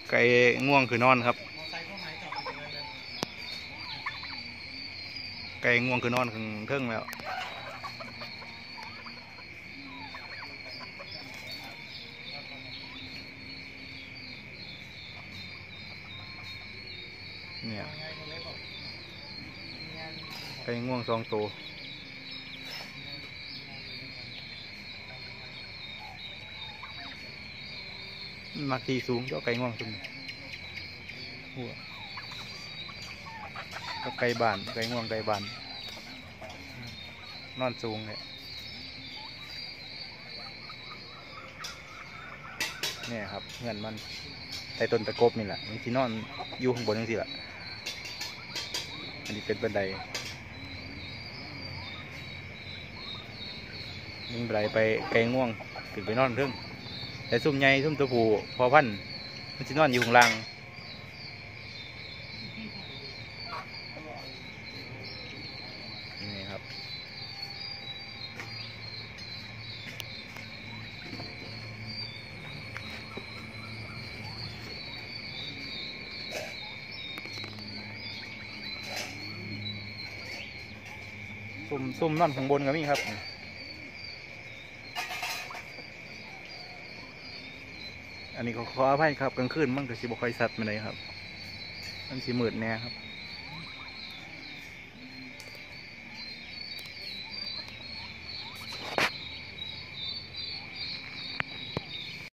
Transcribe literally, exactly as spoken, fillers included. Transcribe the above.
ไก่ง่วงคือนอนครับไก่ง่วงคือนอนถึงเทิงแล้วเนี่ยไก่ง่วงสองตัวมักที่สูงเจ้าไก่ง่วงจุ่มหัวก็ไก่บานไก่ง่วงไก่บานนอนสูงเนี่ยเนี่ยครับเงินมันใต้ต้นตะกบนี่แหละนี่ที่นอนอยู่ข้างบนนี่สิแหละอันนี้เป็นบันไดยิงบันไดไปไก่ง่วงถึงไปนอนเรื่องแต่ซุ่มใหญ่ซุ่มตัวผู้พอพันมันจะนอนอยู่ข้างล่างนี่ครับซุ่มซุ่มนอนข้างบนก็มีครับอันนี้ก็ขออภัยครับกลางคืนมันก็สิบ่ค่อยสัตว์มาเลยครับมันสิมืดแน่ครับ